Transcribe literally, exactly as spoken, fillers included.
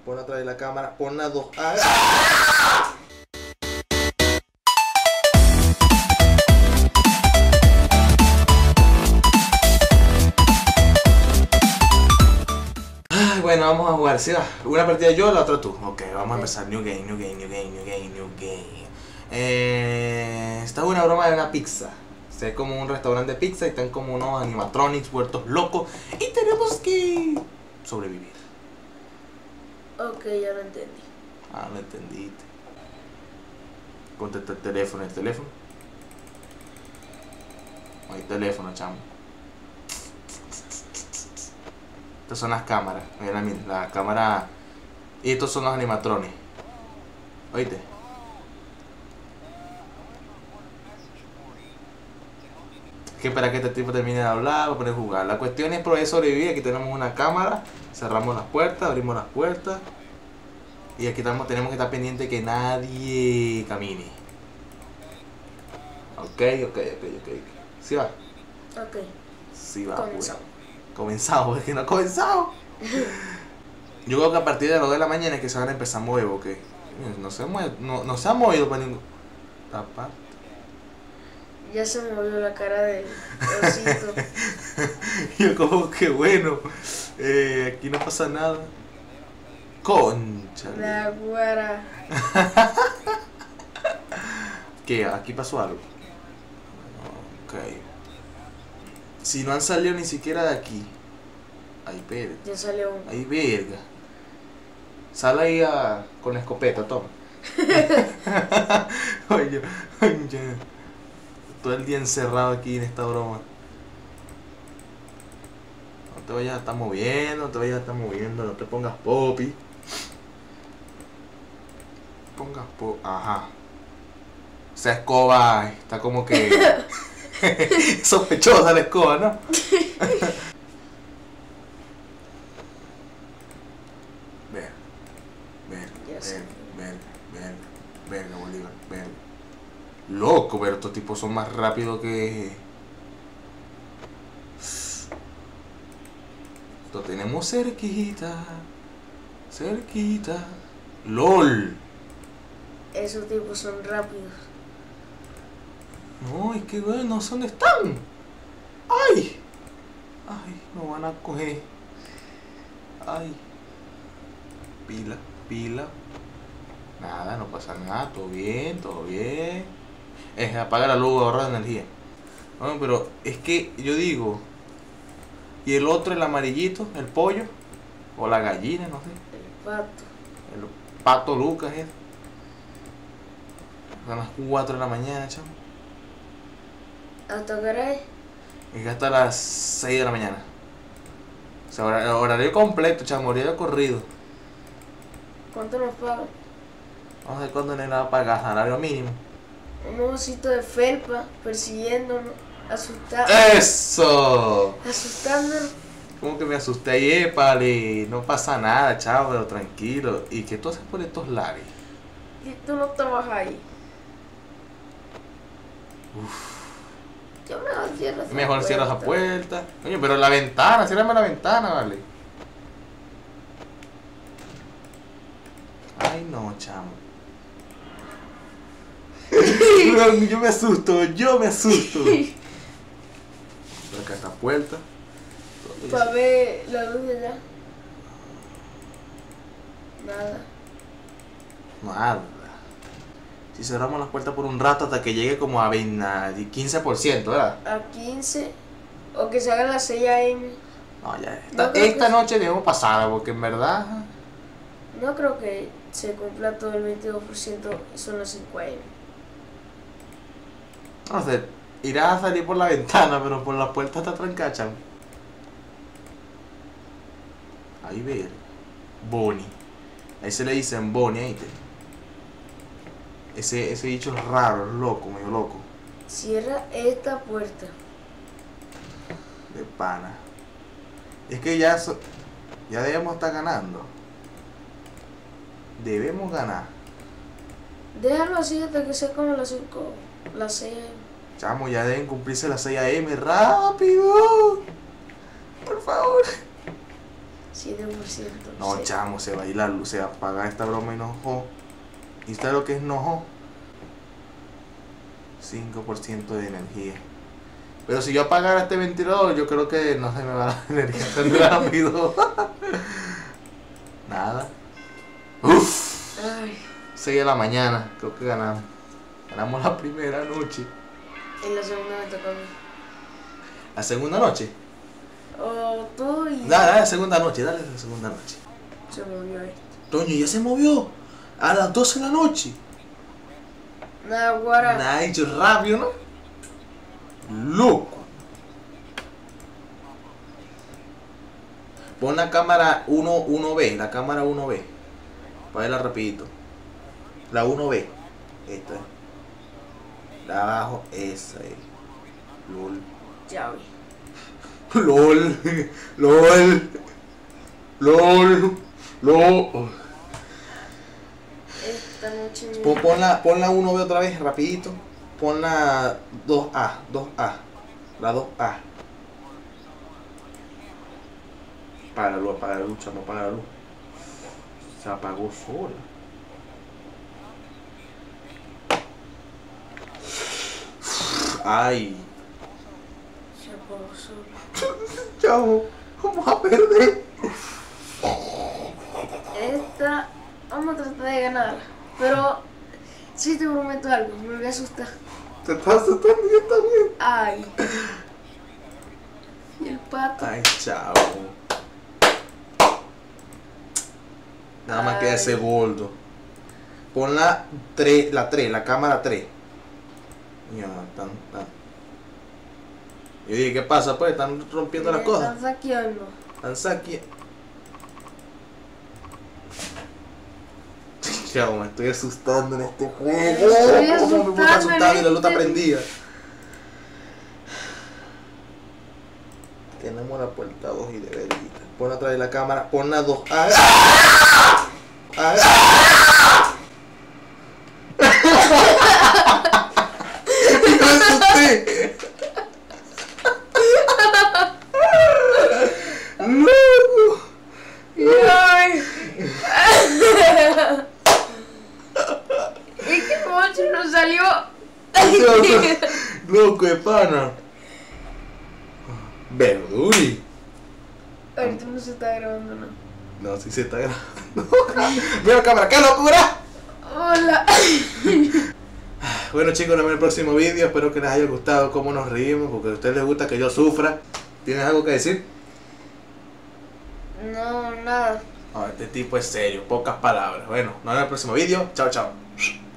Pon atrás de la cámara. Pon las dos. ¡Ah! Bueno, vamos a jugar, ¿sí? Una partida yo, la otra tú. Ok, vamos a empezar. New game, new game, new game, new game, new game. Eh, esta es una broma de una pizza. O sea, es como un restaurante de pizza y están como unos animatronics vueltos locos. Y tenemos que sobrevivir. Ok, ya lo entendí. Ah, no entendiste. Contesta el teléfono, el teléfono. No hay teléfono, chamo. Estas son las cámaras, mira, mira, la cámara. Y estos son los animatrones. Oíste. Es que para que este tipo termine de hablar, va a poner a jugar. La cuestión es poder sobrevivir. Aquí tenemos una cámara, cerramos las puertas, abrimos las puertas. Y aquí estamos, tenemos que estar pendiente que nadie camine. Ok, ok, ok, ok. ¿Sí va? Ok. Sí va, Comenzamos. pues. Comenzado, es que no ha comenzado. Yo creo que a partir de las dos de la mañana es que se van a empezar a mover, porque no se mueve, no, no se ha movido para ningún. Tapa. Ya se me movió la cara de osito. Yo como que bueno, eh, aquí no pasa nada. Concha. La guara. ¿Qué? ¿Aquí pasó algo? Ok. Si no han salido ni siquiera de aquí. Ay, verga. Ya salió uno. Ay, verga. Sal ahí a, con la escopeta, toma. Oye, oye. Todo el día encerrado aquí en esta broma. No te vayas a estar moviendo, no te vayas a estar moviendo, no te pongas popi. Pongas popi. Ajá. Esa escoba está como que sospechosa la escoba, ¿no? Ver, ver, ver, ver, ver, verga, Bolívar, ver. Loco, pero estos tipos son más rápidos que... Lo tenemos cerquita, cerquita. LOL. Esos tipos son rápidos. No, es que bueno, no sé dónde están. ¡Ay! ¡Ay! Me van a coger. ¡Ay! Pila, pila. Nada, no pasa nada. Todo bien, todo bien. Es apaga la luz, ahorra energía. No, pero es que yo digo. Y el otro, el amarillito, el pollo. O la gallina, no sé. El pato. El pato Lucas, es. Son las cuatro de la mañana, chamo. ¿Hasta qué hora es? Es que hasta las seis de la mañana. O sea, hor- horario completo, chamo, horario corrido. ¿Cuánto nos pagan? No sé cuándo le va a pagar, salario mínimo. Un osito de felpa persiguiéndonos, asustando. ¡Eso! Asustándonos. Como que me asusté ahí, épale. No pasa nada, chavo, pero tranquilo. ¿Y qué tú haces por estos lares? Y tú no estabas ahí. Uf. Yo mejor cierro esa Mejor cierras la puerta. puerta. Coño, pero la ventana, ciérrame la ventana, vale. Ay, no, chamo. Yo me asusto, yo me asusto. Por acá esta puerta. Para ver la luz de allá. Nada. Nada. Si cerramos las puertas por un rato hasta que llegue como a veinte, a quince por ciento, ¿verdad? A quince. O que se hagan las seis a eme. No, ya. Esta, No creo esta que- noche debemos pasarla porque en verdad. No creo que se cumpla todo el veintidós por ciento. Son las cinco a eme. No sé, irás a salir por la ventana, pero por la puerta está trancada, chamo. Ahí ver. Bonnie. Ahí se le dicen Bonnie, ahí te. Ese, ese bicho es raro, es loco, medio loco. Cierra esta puerta. De pana. Es que ya, so- ya debemos estar ganando. Debemos ganar. Déjalo así hasta que sea como las cinco. Las seis a eme. Chamo, ya deben cumplirse las seis a eme. ¡Rápido! Por favor. siete por ciento. No, sí. chamo, se va a ir la luz, se apaga esta broma y no jo. ¿Y sabes lo que es no jo? cinco por ciento de energía. Pero si yo apagara este ventilador, yo creo que no se me va la energía tan rápido. Nada. Uff. Ay, seis de la mañana, creo que ganamos. Ganamos la primera noche. en la segunda me tocó a mí. La segunda noche. Oh, tú y... Dale, dale, la segunda noche, dale la segunda noche. Se movió esto. Toño, ya se movió. A las doce de la noche. Nada, guara. Nada, hecho rápido, ¿no? Loco. Pon la cámara uno B, la cámara uno B. Para verla rapidito. La uno B. Esta es. La de abajo, esa es. LOL. Ya vi. LOL. LOL. LOL. LOL. Esta noche me... Pon, pon, la, pon la uno B otra vez, rapidito. Pon la dos A, dos A. La dos A. Apaga la luz, apaga la luz, chamo, apaga la luz. Se apagó sola. Ay. Se apagó solo. Chamo, vamos a perder. Esta... Vamos a tratar de ganar. Pero... Sí te prometo algo, me voy a asustar. Te estás asustando yo también. Ay. Y el pato. Ay, chavo. Nada más queda ese gordo. Pon la tres, la tres, la cámara tres. Ya, tan, tan. Yo dije, ¿qué pasa? Pues están rompiendo las Me cosas. están saqueando. Están saqueando. Chavo, me estoy asustando en este juego. estoy ¿Cómo me voy a asustando asustar en y la luz está este- prendida? Tenemos la puerta dos y de verita. Pon otra vez la cámara. Pon la dos. ¡Ah! ¡Ah! ¡Me asusté! ¡No! Ay. Es que el mocho no salió. Loco de pana. Verduri. Ahorita no se está grabando, ¿no? No, sí se está grabando. Mira la cámara, ¡qué locura! Hola. Bueno chicos, nos vemos en el próximo vídeo. Espero que les haya gustado cómo nos reímos, porque a ustedes les gusta que yo sufra. ¿Tienes algo que decir? No, nada. No, este tipo es serio, pocas palabras. Bueno, nos vemos en el próximo vídeo. Chao, chao.